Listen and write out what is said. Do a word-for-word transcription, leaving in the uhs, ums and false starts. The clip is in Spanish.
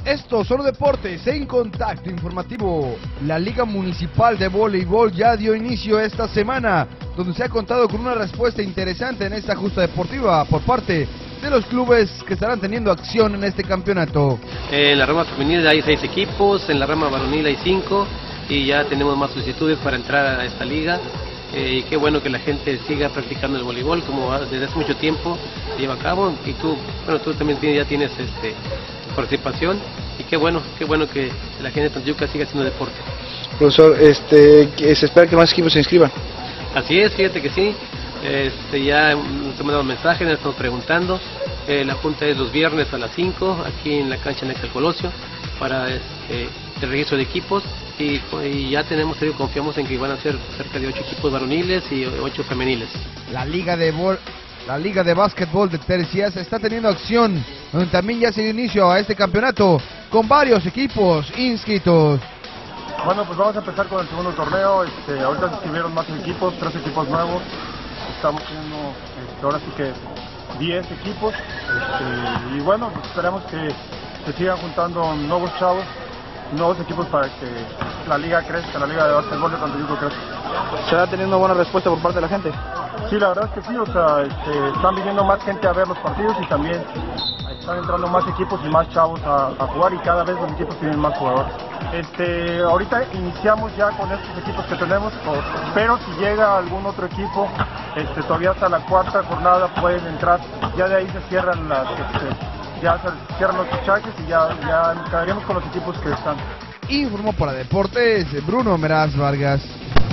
Estos son los deportes en contacto informativo. La Liga Municipal de Voleibol ya dio inicio esta semana, donde se ha contado con una respuesta interesante en esta justa deportiva por parte de los clubes que estarán teniendo acción en este campeonato. En la rama femenil hay seis equipos, en la rama varonil hay cinco y ya tenemos más solicitudes para entrar a esta liga. Eh, y qué bueno que la gente siga practicando el voleibol como desde hace mucho tiempo se lleva a cabo, y tú, bueno, tú también tienes, ya tienes este, participación, y qué bueno, qué bueno que la gente de Tantoyuca siga haciendo deporte. Profesor, este, se espera que más equipos se inscriban. Así es, fíjate que sí, este, ya nos hemos dado mensajes, nos estamos preguntando. Eh, la junta es los viernes a las cinco, aquí en la cancha Nexa del Colosio, para este, el registro de equipos, y, y ya tenemos, confiamos en que van a ser cerca de ocho equipos varoniles y ocho femeniles. La Liga de Vol La Liga de Básquetbol de Tercias está teniendo acción, donde también ya se dio inicio a este campeonato, con varios equipos inscritos. Bueno, pues vamos a empezar con el segundo torneo. Este, ahorita se inscribieron más equipos, tres equipos nuevos. Estamos teniendo, este, ahora sí que diez equipos. Este, y bueno, pues esperamos que se sigan juntando nuevos chavos, nuevos equipos para que la liga crezca, la liga de básquetbol de Tantoyuca crezca. ¿Se está teniendo buena respuesta por parte de la gente? Sí, la verdad es que sí, o sea, este, están viniendo más gente a ver los partidos y también están entrando más equipos y más chavos a, a jugar, y cada vez los equipos tienen más jugadores. Este, ahorita iniciamos ya con estos equipos que tenemos, pero si llega algún otro equipo, este, todavía hasta la cuarta jornada pueden entrar, ya de ahí se cierran las, este, ya se cierran los fichajes y ya, ya quedaríamos con los equipos que están. Informó para Deportes Bruno Meraz Vargas.